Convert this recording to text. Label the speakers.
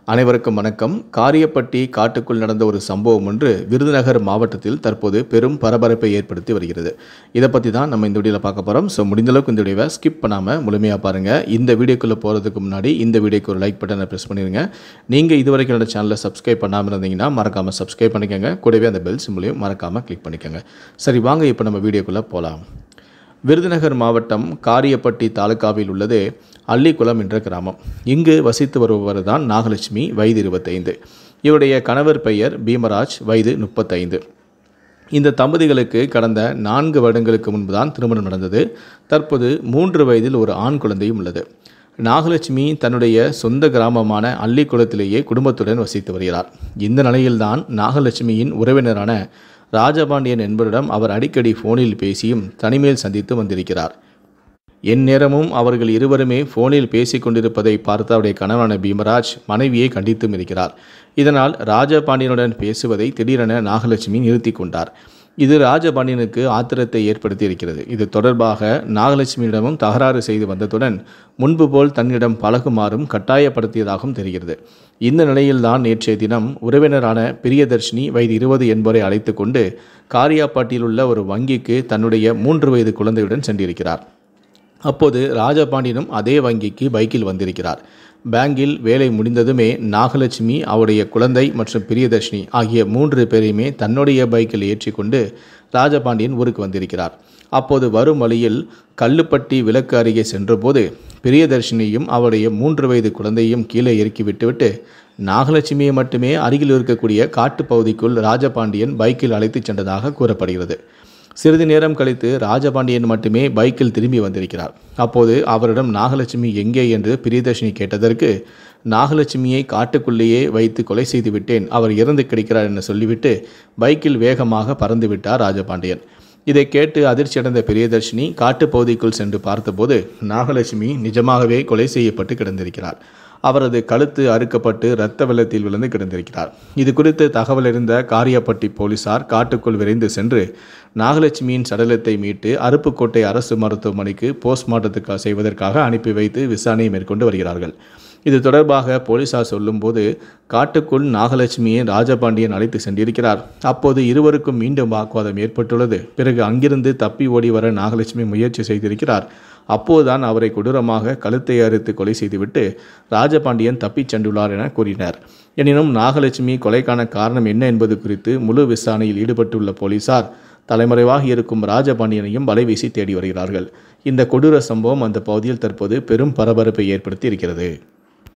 Speaker 1: அனைவருக்கும் வணக்கம். காரியப்பட்டி காட்டுக்குள் நடந்த ஒரு சம்பவம் ஒன்று விருதுநகர் மாவட்டத்தில் தற்போது பெரும் பரபரப்பை ஏற்படுத்தி வருகிறது. இதை பற்றி தான் நம்ம இந்த வீடியோவில் பார்க்க போகிறோம். ஸோ முடிந்தளவுக்கு இந்த வீடியோவை ஸ்கிப் பண்ணாமல் முழுமையாக பாருங்கள். இந்த வீடியோக்குள்ளே போகிறதுக்கு முன்னாடி இந்த வீடியோக்கு ஒரு லைக் பட்டனை ப்ரெஸ் பண்ணிடுங்க. நீங்கள் இதுவரைக்கும் என்னோட சேனலை சப்ஸ்கிரைப் பண்ணாமல் இருந்தீங்கன்னா மறக்காமல் சப்ஸ்கிரைப் பண்ணிக்கோங்க. கூடவே அந்த பெல் சிம்பளையும் மறக்காமல் கிளிக் பண்ணிக்கோங்க. சரி, வாங்க இப்போ நம்ம வீடியோக்குள்ளே போகலாம். விருதுநகர் மாவட்டம் காரியப்பட்டி தாலுகாவில் உள்ளது அள்ளிக்குளம் என்ற கிராமம். இங்கு வசித்து வருபவர் தான் நாகலட்சுமி, வயது 25. இவருடைய கணவர் பெயர் பீமராஜ், வயது 35. இந்த தம்பதிகளுக்கு கடந்த 4 வருடங்களுக்கு முன்பு தான் திருமணம் நடந்தது. தற்போது 3 வயதில் ஒரு ஆண் குழந்தையும் உள்ளது. நாகலட்சுமி தன்னுடைய சொந்த கிராமமான அள்ளிக்குளத்திலேயே குடும்பத்துடன் வசித்து வருகிறார். இந்த நிலையில்தான் நாகலட்சுமியின் உறவினரான ராஜபாண்டியன் என்பவரிடம் அவர் அடிக்கடி ஃபோனில் பேசியும் தனிமேல் சந்தித்து வந்திருக்கிறார். எந்நேரமும் அவர்கள் இருவருமே ஃபோனில் பேசி கொண்டிருப்பதை பார்த்த அவருடைய கணவனான பீமராஜ் மனைவியை கண்டித்தும் இருக்கிறார். இதனால் ராஜபாண்டியனுடன் பேசுவதை திடீரென நாகலட்சுமி நிறுத்தி கொண்டார். இது ராஜபாண்டியனுக்கு ஆத்திரத்தை ஏற்படுத்தி இருக்கிறது. இது தொடர்பாக நாகலட்சுமியிடமும் தகராறு செய்து வந்ததுடன் முன்பு போல் தன்னிடம் பழகுமாறும் கட்டாயப்படுத்தியதாகவும் தெரிகிறது. இந்த நிலையில்தான் நேற்றைய தினம் உறவினரான பிரியதர்ஷினி, வயது 20 என்பவரை அழைத்து கொண்டு காரியாப்பட்டியில் உள்ள ஒரு வங்கிக்கு தன்னுடைய 3 வயது குழந்தையுடன் சென்றிருக்கிறார். அப்போது ராஜபாண்டியனும் அதே வங்கிக்கு பைக்கில் வந்திருக்கிறார். பேங்கில் வேலை முடிந்ததுமே நாகலட்சுமி, அவருடைய குழந்தை மற்றும் பிரியதர்ஷினி ஆகிய 3 பேரையுமே தன்னுடைய பைக்கில் ஏற்றிக்கொண்டு ராஜபாண்டியன் ஊருக்கு வந்திருக்கிறார். அப்போது வரும் வழியில் கல்லுப்பட்டி விலக்கு அருகே சென்றபோது பிரியதர்ஷினியும் அவருடைய 3 வயது குழந்தையும் கீழே இறக்கி விட்டுவிட்டு நாகலட்சுமியை மட்டுமே அருகில் இருக்கக்கூடிய காட்டுப்பகுதிக்குள் ராஜபாண்டியன் பைக்கில் அழைத்து சென்றதாக கூறப்படுகிறது. சிறிது நேரம் கழித்து ராஜபாண்டியன் மட்டுமே பைக்கில் திரும்பி வந்திருக்கிறார். அப்போது அவரிடம் நாகலட்சுமி எங்கே என்று பிரியதர்ஷினி கேட்டதற்கு, நாகலட்சுமியை காட்டுக்குள்ளேயே வைத்து கொலை செய்து விட்டேன், அவர் இறந்து கிடக்கிறார் என சொல்லிவிட்டு பைக்கில் வேகமாக பறந்து விட்டார் ராஜபாண்டியன். இதை கேட்டு அதிர்ச்சியடைந்த பிரியதர்ஷினி காட்டுப்பகுதிக்குள் சென்று பார்த்தபோது நாகலட்சுமி நிஜமாகவே கொலை செய்யப்பட்டு கிடந்திருக்கிறார். அவரது கழுத்து அறுக்கப்பட்டு இரத்த வெள்ளத்தில் விழுந்து கிடந்திருக்கிறார். இது குறித்து தகவல் அறிந்த காரியப்பட்டி போலீசார் காட்டுக்குள் விரைந்து சென்று நாகலட்சுமியின் சடலத்தை மீட்டு அருப்புக்கோட்டை அரசு மருத்துவமனைக்கு போஸ்ட்மார்ட்டத்துக்கு செய்வதற்காக அனுப்பி வைத்து விசாரணை மேற்கொண்டு வருகிறார்கள். இது தொடர்பாக போலீசார் சொல்லும்போது, காட்டுக்குள் நாகலட்சுமியை ராஜபாண்டியன் அழைத்து சென்றிருக்கிறார். அப்போது இருவருக்கும் மீண்டும் வாக்குவாதம் ஏற்பட்டுள்ளது. பிறகு அங்கிருந்து தப்பி ஓடி வர நாகலட்சுமி முயற்சி செய்திருக்கிறார். அப்போதுதான் அவரை கொடூரமாக கழுத்தை அறுத்து கொலை செய்துவிட்டு ராஜபாண்டியன் தப்பிச் சென்றுள்ளார் என கூறினர். எனினும் நாகலட்சுமி கொலைக்கான காரணம் என்ன என்பது குறித்து முழு விசாரணையில் ஈடுபட்டுள்ள போலீசார் தலைமறைவாக இருக்கும் ராஜபாண்டியனையும் வலைவீசி தேடி வருகிறார்கள். இந்த கொடூர சம்பவம் அந்த பகுதியில் தற்போது பெரும் பரபரப்பை ஏற்படுத்தி இருக்கிறது.